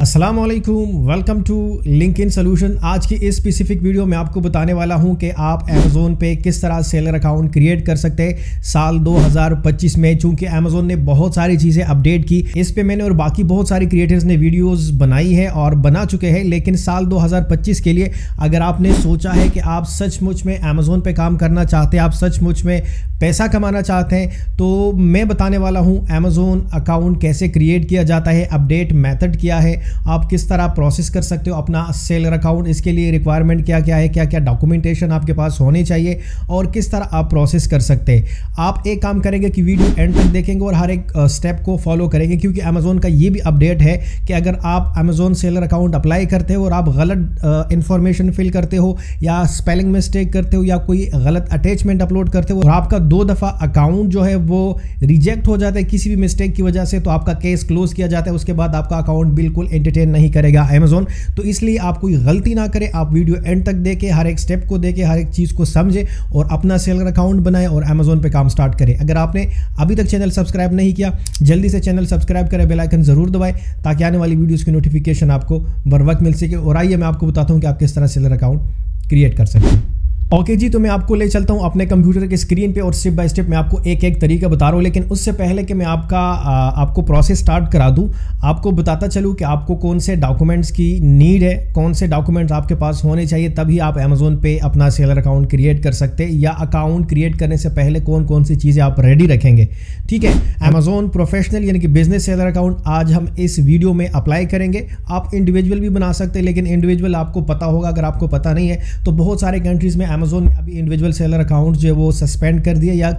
अस्सलाम वालेकुम, welcome to LinkedIn solution. आज की इस स्पेसिफिक वीडियो में आपको बताने वाला हूं कि आप अमेज़ोन पे किस तरह सेलर अकाउंट क्रिएट कर सकते हैं साल 2025 में। चूंकि अमेज़ोन ने बहुत सारी चीज़ें अपडेट की, इस पे मैंने और बाकी बहुत सारे क्रिएटर्स ने वीडियोस बनाई है और बना चुके हैं। लेकिन साल 2025 के लिए अगर आपने सोचा है कि आप सचमुच में अमेज़ोन पे काम करना चाहते हैं, आप सचमुच में पैसा कमाना चाहते हैं, तो मैं बताने वाला हूँ अमेज़ोन अकाउंट कैसे क्रिएट किया जाता है, अपडेट मेथड क्या है, आप किस तरह प्रोसेस कर सकते हो अपना सेलर अकाउंट, इसके लिए रिक्वायरमेंट क्या क्या है, क्या क्या डॉक्यूमेंटेशन आपके पास होने चाहिए और किस तरह आप प्रोसेस कर सकते हैं। आप एक काम करेंगे कि वीडियो एंड तक देखेंगे और हर एक स्टेप को फॉलो करेंगे, क्योंकि अमेज़ोन का ये भी अपडेट है कि अगर आप अमेज़ोन सेलर अकाउंट अप्लाई करते हो और आप गलत इंफॉर्मेशन फिल करते हो या स्पेलिंग मिस्टेक करते हो या कोई गलत अटैचमेंट अपलोड करते हो और आपका 2 दफ़ा अकाउंट जो है वो रिजेक्ट हो जाता है किसी भी मिस्टेक की वजह से, तो आपका केस क्लोज किया जाता है। उसके बाद आपका अकाउंट बिल्कुल एंटरटेन नहीं करेगा अमेज़ोन। तो इसलिए आप कोई गलती ना करें, आप वीडियो एंड तक देखें, हर एक स्टेप को देखें, हर एक चीज़ को समझें और अपना सेलर अकाउंट बनाएं और अमेज़ोन पे काम स्टार्ट करें। अगर आपने अभी तक चैनल सब्सक्राइब नहीं किया, जल्दी से चैनल सब्सक्राइब करें, बेल आइकन जरूर दबाएं ताकि आने वाली वीडियोज़ की नोटिफिकेशन आपको बर वक्त मिल सके। और आइए मैं आपको बताता हूँ कि आप किस तरह सेलर अकाउंट क्रिएट कर सकते हैं। ओके जी, तो मैं आपको ले चलता हूं अपने कंप्यूटर के स्क्रीन पे और स्टेप बाय स्टेप मैं आपको एक एक तरीका बता रहा हूं। लेकिन उससे पहले कि मैं आपको प्रोसेस स्टार्ट करा दूं, आपको बताता चलूं कि आपको कौन से डॉक्यूमेंट्स की नीड है, कौन से डॉक्यूमेंट्स आपके पास होने चाहिए, तभी आप अमेज़ोन पे अपना सेलर अकाउंट क्रिएट कर सकते हैं। या अकाउंट क्रिएट करने से पहले कौन कौन सी चीज़ें आप रेडी रखेंगे। ठीक है, अमेज़ोन प्रोफेशनल यानी कि बिजनेस सेलर अकाउंट आज हम इस वीडियो में अप्लाई करेंगे। आप इंडिविजुअल भी बना सकते हैं, लेकिन इंडिविजुअल आपको पता होगा। अगर आपको पता नहीं है तो बहुत सारे कंट्रीज़ में अमेज़ोन ने अभी इंडिविजुअल सेलर अकाउंट जो है वो सस्पेंड कर दिया, या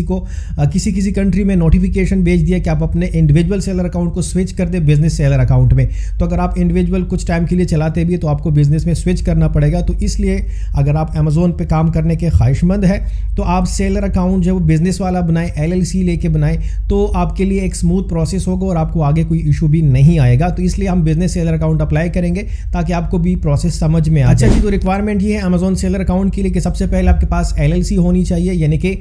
किसी कंट्री में नोटिफिकेशन भेज दिया कि आप अपने इंडिविजुअल सेलर अकाउंट को स्विच कर दे बिजनेस सेलर अकाउंट में। तो अगर आप इंडिविजुअल कुछ टाइम के लिए चलाते भी तो आपको बिजनेस में स्विच करना पड़ेगा। तो इसलिए अगर आप अमेज़ोन पे काम करने के ख्वाहिशमंद है तो आप सेलर अकाउंट जो है वो बिजनेस वाला बनाएं, LLC लेके बनाएं, तो आपके लिए एक स्मूथ प्रोसेस होगा और आपको आगे कोई इशू भी नहीं आएगा। तो इसलिए हम बिजनेस सेलर अकाउंट अप्लाई करेंगे ताकि आपको भी प्रोसेस समझ में आ जाए। अच्छा जी, तो रिक्वायरमेंट ये है अमेज़ोन सेलर अकाउंट के लिए कि सबसे पहले आपके पास LLC होनी चाहिए, यानी कि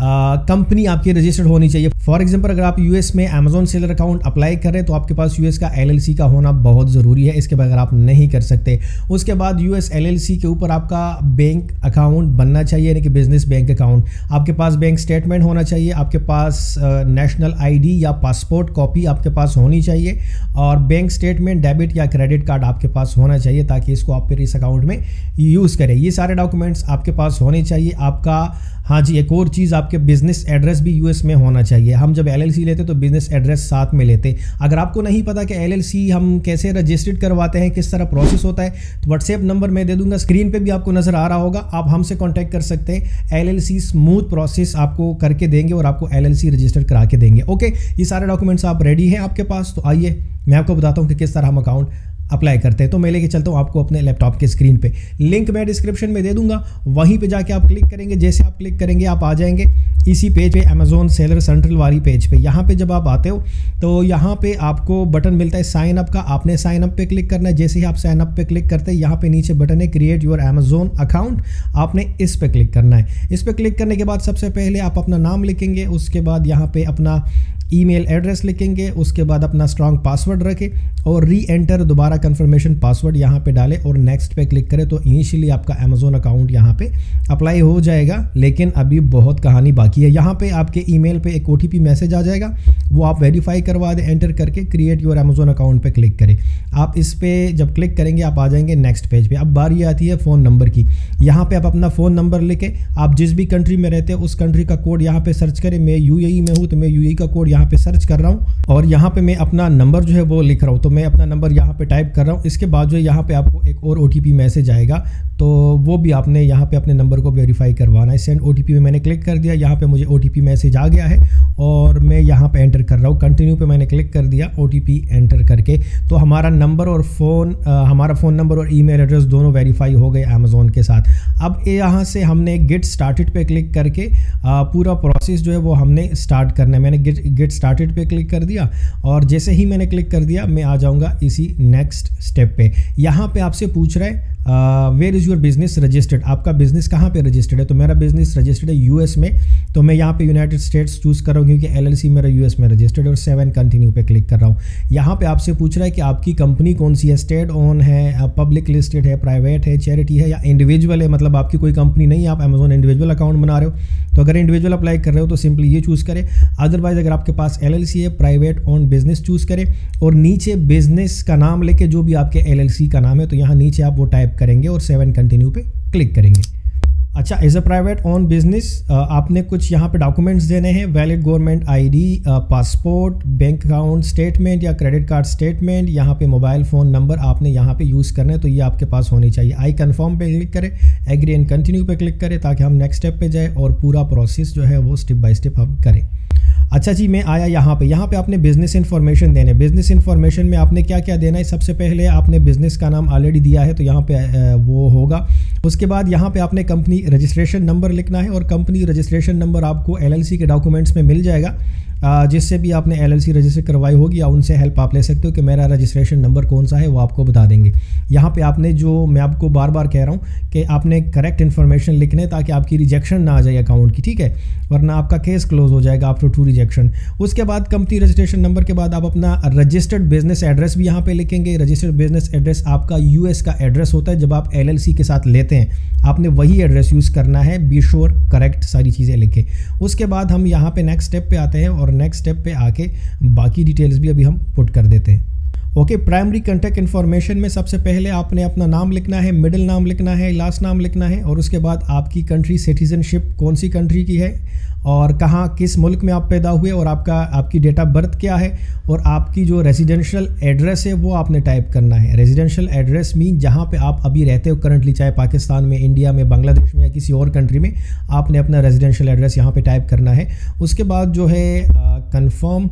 कंपनी आपकी रजिस्टर्ड होनी चाहिए। फॉर एग्जांपल अगर आप US में अमेज़ोन सेलर अकाउंट अप्लाई कर रहे हैं तो आपके पास US का LLC का होना बहुत ज़रूरी है, इसके बगैर आप नहीं कर सकते। उसके बाद US LLC के ऊपर आपका बैंक अकाउंट बनना चाहिए, यानी कि बिजनेस बैंक अकाउंट। आपके पास बैंक स्टेटमेंट होना चाहिए, आपके पास नेशनल ID या पासपोर्ट कॉपी आपके पास होनी चाहिए, और बैंक स्टेटमेंट, डेबिट या क्रेडिट कार्ड आपके पास होना चाहिए ताकि इसको आप फिर इस अकाउंट में यूज़ करें। ये सारे डॉक्यूमेंट्स आपके पास होने चाहिए। आपका, हाँ जी, एक और चीज़, आपके बिजनेस एड्रेस भी US में होना चाहिए। हम जब LLC लेते तो बिजनेस एड्रेस साथ में लेते। अगर आपको नहीं पता कि LLC हम कैसे रजिस्टर्ड करवाते हैं, किस तरह प्रोसेस होता है, तो व्हाट्सएप नंबर मैं दे दूंगा, स्क्रीन पे भी आपको नज़र आ रहा होगा, आप हमसे कॉन्टैक्ट कर सकते हैं। LLC स्मूथ प्रोसेस आपको करके देंगे और आपको LLC रजिस्टर करा के देंगे। ओके, ये सारे डॉक्यूमेंट्स आप रेडी हैं आपके पास, तो आइए मैं आपको बताता हूँ कि किस तरह हम अकाउंट अप्लाई करते हैं। तो मैं लेके चलता हूँ आपको अपने लैपटॉप के स्क्रीन पे, लिंक मैं डिस्क्रिप्शन में दे दूंगा, वहीं पे जाके आप क्लिक करेंगे। जैसे आप क्लिक करेंगे आप आ जाएंगे इसी पेज पे, अमेज़ोन सेलर सेंट्रल वाली पेज पे। यहाँ पे जब आप आते हो तो यहाँ पे आपको बटन मिलता है साइन अप का, आपने साइन अप पे क्लिक करना है। जैसे ही आप साइन अप पे क्लिक करते हैं, यहाँ पे नीचे बटन है क्रिएट योर अमेज़ोन अकाउंट, आपने इस पे क्लिक करना है। इस पे क्लिक करने के बाद सबसे पहले आप अपना नाम लिखेंगे, उसके बाद यहाँ पे अपना ईमेल एड्रेस लिखेंगे, उसके बाद अपना स्ट्रॉन्ग पासवर्ड रखें और री एंटर दोबारा कंफर्मेशन पासवर्ड यहाँ पे डालें और नेक्स्ट पे क्लिक करें। तो इनिशियली आपका अमेज़ोन अकाउंट यहाँ पे अप्लाई हो जाएगा, लेकिन अभी बहुत कहानी बाकी है। यहाँ पे आपके ईमेल पे एक OTP मैसेज आ जाएगा, वो आप वेरीफाई करवा दें एंटर करके क्रिएट योर अमेज़ोन अकाउंट पे क्लिक करें। आप इस पर जब क्लिक करेंगे आप आ जाएंगे नेक्स्ट पेज पे। अब बारी आती है फ़ोन नंबर की। यहाँ पे आप अपना फ़ोन नंबर लिखें, आप जिस भी कंट्री में रहते हैं उस कंट्री का कोड यहाँ पे सर्च करें। मैं UAE में हूँ तो मैं UAE का कोड यहाँ पे सर्च कर रहा हूँ और यहाँ पे मैं अपना नंबर जो है वो लिख रहा हूँ। तो मैं अपना नंबर यहाँ पे टाइप कर रहा हूँ। इसके बाद जो है यहाँ पे आपको एक और OTP मैसेज आएगा, तो वो भी आपने यहाँ पे अपने नंबर को वेरीफाई करवाना है। सेंड OTP में मैंने क्लिक कर दिया, यहाँ पे मुझे OTP मैसेज आ गया है और मैं यहाँ पे एंटर कर रहा हूँ। कंटिन्यू पे मैंने क्लिक कर दिया OTP एंटर करके, तो हमारा नंबर और हमारा फ़ोन नंबर और ईमेल एड्रेस दोनों वेरीफाई हो गए अमेज़ोन के साथ। अब यहाँ से हमने गेट स्टार्टेड पे क्लिक करके पूरा प्रोसेस जो है वो हमने स्टार्ट करना है। मैंने गेट स्टार्टेड पे क्लिक कर दिया और जैसे ही मैंने क्लिक कर दिया मैं आ जाऊँगा इसी नेक्स्ट स्टेप पे। यहाँ पे आपसे पूछ रहा है where is your business registered, आपका बिजनेस कहाँ पे रजिस्टर्ड है। तो मेरा बिजनेस रजिस्टर्ड है यूएस में, तो मैं यहाँ पे यूनाइटेड स्टेट्स चूज़ कर रहा हूँ क्योंकि एलएलसी मेरा यूएस में रजिस्टर्ड है, और 7 कंटिन्यू पे क्लिक कर रहा हूँ। यहाँ पे आपसे पूछ रहा है कि आपकी कंपनी कौन सी है, स्टेट ओन है, पब्लिक लिस्टेड है, प्राइवेट है, चैरिटी है या इंडिविजुअल है, मतलब आपकी कोई कंपनी नहीं है, आप अमेजोन इंडिविजुअल अकाउंट बना रहे हो। तो अगर इंडिविजुअल अप्लाई कर रहे हो तो सिंपली ये चूज़ करें, अदरवाइज अगर आपके पास एलएलसी है, प्राइवेट ओन बिजनेस चूज़ करें और नीचे बिजनेस का नाम लेके जो भी आपके एलएलसी का नाम है तो यहाँ नीचे आप वो टाइप करेंगे और 7 कंटिन्यू पे क्लिक करेंगे। अच्छा, as a private own business आपने कुछ यहाँ पे डॉक्यूमेंट्स देने हैं, valid government ID, passport, bank account statement या क्रेडिट कार्ड स्टेटमेंट, यहाँ पे मोबाइल फ़ोन नंबर आपने यहाँ पे यूज़ करना है, तो ये आपके पास होनी चाहिए। आई कन्फर्म पे क्लिक करें, एग्री एंड कंटिन्यू पे क्लिक करें ताकि हम नेक्स्ट स्टेप पे जाए और पूरा प्रोसेस जो है वो स्टेप बाय स्टेप हम करें। अच्छा जी, मैं आया यहाँ पे आपने बिज़नेस इन्फॉर्मेशन देने। बिज़नेस इन्फॉर्मेशन में आपने क्या क्या देना है, सबसे पहले आपने बिज़नेस का नाम ऑलरेडी दिया है तो यहाँ पे वो होगा। उसके बाद यहाँ पे आपने कंपनी रजिस्ट्रेशन नंबर लिखना है और कंपनी रजिस्ट्रेशन नंबर आपको एलएलसी के डॉक्यूमेंट्स में मिल जाएगा, जिससे भी आपने एलएलसी रजिस्टर करवाई होगी या उनसे हेल्प आप ले सकते हो कि मेरा रजिस्ट्रेशन नंबर कौन सा है, वो आपको बता देंगे। यहाँ पे आपने जो मैं आपको बार बार कह रहा हूँ कि आपने करेक्ट इन्फॉर्मेशन लिखने ताकि आपकी रिजेक्शन ना आ जाए अकाउंट की, ठीक है, वरना आपका केस क्लोज हो जाएगा आफ्टर 2 रिजेक्शन। उसके बाद कंपनी रजिस्ट्रेशन नंबर के बाद आप अपना रजिस्टर्ड बिजनेस एड्रेस भी यहाँ पे लिखेंगे। रजिस्टर्ड बिजनेस एड्रेस आपका यूएस का एड्रेस होता है, जब आप एलएलसी के साथ लेते हैं आपने वही एड्रेस यूज़ करना है, बी श्योर करेक्ट सारी चीज़ें लिखें। उसके बाद हम यहाँ पे नेक्स्ट स्टेप पे आते हैं और नेक्स्ट स्टेप पे आके बाकी डिटेल्स भी अभी हम पुट कर देते हैं। ओके, प्राइमरी कॉन्टैक्ट इन्फॉर्मेशन में सबसे पहले आपने अपना नाम लिखना है, मिडिल नाम लिखना है, लास्ट नाम लिखना है और उसके बाद आपकी कंट्री सिटीजनशिप कौन सी कंट्री की है और कहाँ किस मुल्क में आप पैदा हुए और आपकी डेट ऑफ बर्थ क्या है और आपकी जो रेजिडेंशियल एड्रेस है वो आपने टाइप करना है। रेजिडेंशियल एड्रेस मीन जहाँ पे आप अभी रहते हो करंटली, चाहे पाकिस्तान में, इंडिया में, बांग्लादेश में या किसी और कंट्री में, आपने अपना रेजिडेंशियल एड्रेस यहाँ पे टाइप करना है। उसके बाद जो है confirm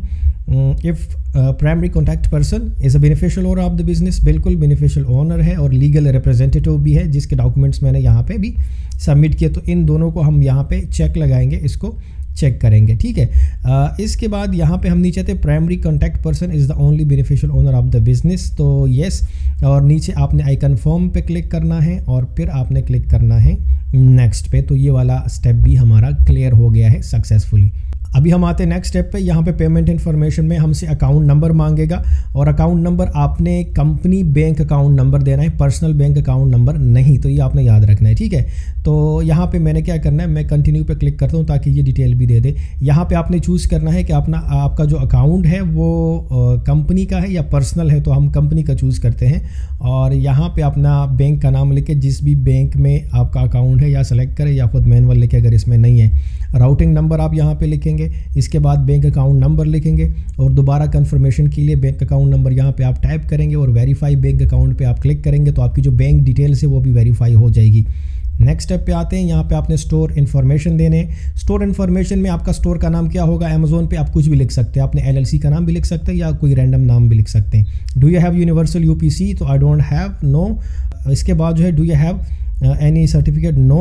if primary contact person is a beneficial owner of the business, बिल्कुल बेनिफिशियल ओनर है और लीगल रिप्रेजेंटेटिव भी है जिसके डॉक्यूमेंट्स मैंने यहाँ पे भी सबमिट किए, तो इन दोनों को हम यहाँ पे चेक लगाएंगे, इसको चेक करेंगे, ठीक है। इसके बाद यहाँ पे हम नीचे थे primary contact person is the only beneficial owner of the business, तो येस, और नीचे आपने आई कन्फर्म पे क्लिक करना है और फिर आपने क्लिक करना है नेक्स्ट पे। तो ये वाला स्टेप भी हमारा क्लियर हो गया है सक्सेसफुली। अभी हम आते हैं नेक्स्ट स्टेप पे। यहाँ पे पेमेंट इन्फॉर्मेशन में हमसे अकाउंट नंबर मांगेगा और अकाउंट नंबर आपने कंपनी बैंक अकाउंट नंबर देना है, पर्सनल बैंक अकाउंट नंबर नहीं, तो ये आपने याद रखना है, ठीक है। तो यहाँ पे मैंने क्या करना है, मैं कंटिन्यू पे क्लिक करता हूँ ताकि ये डिटेल भी दे दे। यहाँ पे आपने चूज़ करना है कि आपका जो अकाउंट है वो कंपनी का है या पर्सनल है, तो हम कंपनी का चूज़ करते हैं और यहाँ पे अपना बैंक का नाम लिखे, जिस भी बैंक में आपका अकाउंट है या सेलेक्ट करें या खुद मैनुअल लिखे अगर इसमें नहीं है। राउटिंग नंबर आप यहाँ पे लिखेंगे, इसके बाद बैंक अकाउंट नंबर लिखेंगे और दोबारा कंफर्मेशन के लिए बैंक अकाउंट नंबर यहाँ पे आप टाइप करेंगे और वेरीफाई बैंक अकाउंट पे आप क्लिक करेंगे तो आपकी जो बैंक डिटेल्स है वो भी वेरीफाई हो जाएगी। नेक्स्ट स्टेप पे आते हैं, यहाँ पे आपने स्टोर इन्फॉर्मेशन देने। स्टोर इन्फॉर्मेशन में आपका स्टोर का नाम क्या होगा, अमेजोन पे आप कुछ भी लिख सकते हैं, आपने एलएलसी का नाम भी लिख सकते हैं या कोई रैंडम नाम भी लिख सकते हैं। Do you have universal UPC, तो आई डोंट हैव, नो। इसके बाद जो है do you have any certificate, no.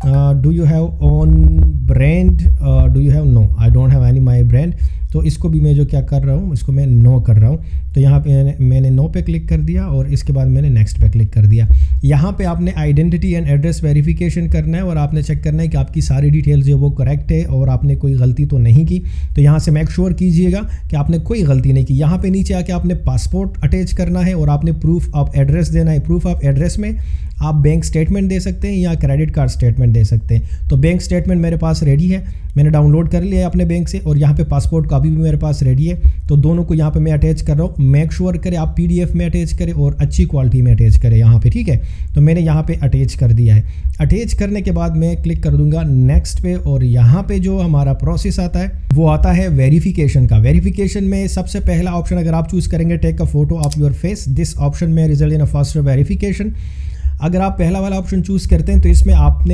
Do you have own brand, do you have, no, I don't have any my brand। तो इसको भी मैं जो क्या कर रहा हूँ, इसको मैं नो कर रहा हूँ, तो यहाँ पे मैंने नो पे क्लिक कर दिया और इसके बाद मैंने नेक्स्ट पे क्लिक कर दिया। यहाँ पे आपने आइडेंटिटी एंड एड्रेस वेरिफिकेशन करना है और आपने चेक करना है कि आपकी सारी डिटेल्स जो वो करेक्ट है और आपने कोई गलती तो नहीं की, तो यहाँ से मेक श्योर कीजिएगा कि आपने कोई गलती नहीं की। यहाँ पे नीचे आके आपने पासपोर्ट अटैच करना है और आपने प्रूफ ऑफ एड्रेस देना है। प्रूफ ऑफ एड्रेस में आप बैंक स्टेटमेंट दे सकते हैं या क्रेडिट कार्ड स्टेटमेंट दे सकते हैं। तो बैंक स्टेटमेंट मेरे पास रेडी है, मैंने डाउनलोड कर लिया है अपने बैंक से, और यहाँ पे पासपोर्ट कॉपी भी मेरे पास रेडी है, तो दोनों को यहाँ पे मैं अटैच कर रहा हूँ। मेक श्योर करें आप PDF में अटैच करें और अच्छी क्वालिटी में अटैच करें यहाँ पे, ठीक है। तो मैंने यहाँ पे अटैच कर दिया है। अटैच करने के बाद मैं क्लिक कर दूंगा नेक्स्ट पे और यहाँ पे जो हमारा प्रोसेस आता है वो आता है वेरिफिकेशन का। वेरिफिकेशन में सबसे पहला ऑप्शन अगर आप चूज़ करेंगे take a photo of your face, this option में result in a faster verification. अगर आप पहला वाला ऑप्शन चूज़ करते हैं तो इसमें आपने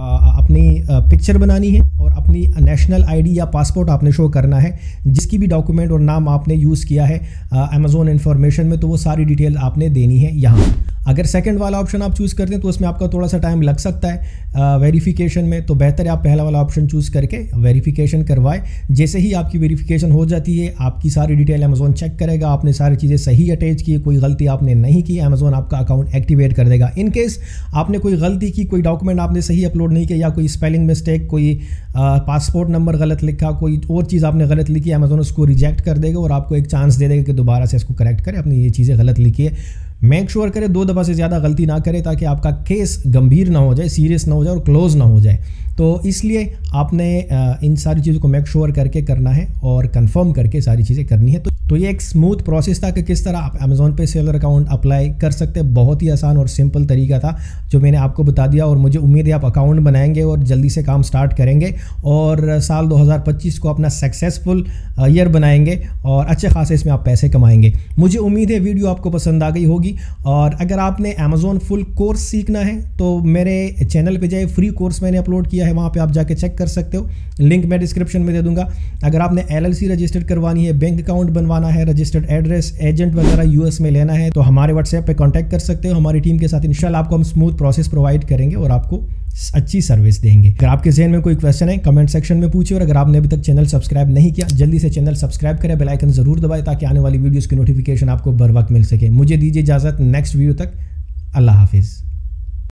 अपनी पिक्चर बनानी है और अपनी नेशनल आईडी या पासपोर्ट आपने शो करना है, जिसकी भी डॉक्यूमेंट और नाम आपने यूज़ किया है अमेजोन इन्फॉर्मेशन में, तो वो सारी डिटेल आपने देनी है यहाँ। अगर सेकंड वाला ऑप्शन आप चूज़ करते हैं तो उसमें आपका थोड़ा सा टाइम लग सकता है वेरिफिकेशन में, तो बेहतर है आप पहला वाला ऑप्शन चूज़ करके वेरिफिकेशन करवाएं। जैसे ही आपकी वेरिफिकेशन हो जाती है आपकी सारी डिटेल अमेज़ॉन चेक करेगा, आपने सारी चीज़ें सही अटैच की, कोई गलती आपने नहीं की, अमेज़ॉन आपका अकाउंट एक्टिवेट कर देगा। इन केस आपने कोई गलती की, कोई डॉक्यूमेंट आपने सही अपलोड नहीं किया या कोई स्पेलिंग मिस्टेक, कोई पासपोर्ट नंबर गलत लिखा, कोई और चीज़ आपने गलत लिखी, अमेज़ॉन उसको रिजेक्ट कर देगा और आपको एक चांस दे देगा कि दोबारा से इसको करेक्ट करें, अपनी ये चीज़ें गलत लिखी है। मेक श्योर करें 2 दफ़ा से ज़्यादा गलती ना करें ताकि आपका केस गंभीर ना हो जाए, सीरियस ना हो जाए और क्लोज ना हो जाए। तो इसलिए आपने इन सारी चीज़ों को मेक श्योर करके करना है और कंफर्म करके सारी चीज़ें करनी है। तो ये एक स्मूथ प्रोसेस था कि किस तरह आप अमेज़ॉन पे सेलर अकाउंट अप्लाई कर सकते हैं। बहुत ही आसान और सिंपल तरीका था जो मैंने आपको बता दिया और मुझे उम्मीद है आप अकाउंट बनाएंगे और जल्दी से काम स्टार्ट करेंगे और साल 2025 को अपना सक्सेसफुल ईयर बनाएंगे और अच्छे खासे इसमें आप पैसे कमाएंगे। मुझे उम्मीद है वीडियो आपको पसंद आ गई होगी और अगर आपने अमेज़ॉन फुल कोर्स सीखना है तो मेरे चैनल पे जाए, फ्री कोर्स मैंने अपलोड किया है, वहाँ पे आप जाके चेक कर सकते हो, लिंक मैं डिस्क्रिप्शन में दे दूंगा। अगर आपने LLC रजिस्टर्ड करवानी है, बैंक अकाउंट बनवाना है, रजिस्टर्ड एड्रेस, एजेंट वगैरह US में लेना है तो हमारे व्हाट्सएप पे कांटेक्ट कर सकते हो। हमारी टीम के साथ इंशाल्लाह आपको हम स्मूथ प्रोसेस प्रोवाइड करेंगे और आपको अच्छी सर्विस देंगे। अगर आपके ज़हन में कोई क्वेश्चन है कमेंट सेक्शन में पूछिए और अगर आपने अभी तक चैनल सब्सक्राइब नहीं किया जल्दी से चैनल सब्सक्राइब करें, बेल आइकन ज़रूर दबाएं ताकि आने वाली वीडियोज़ की नोटिफिकेशन आपको बर वक्त मिल सके। मुझे दीजिए इजाज़त, नेक्स्ट वीडियो तक अल्लाह हाफिज़।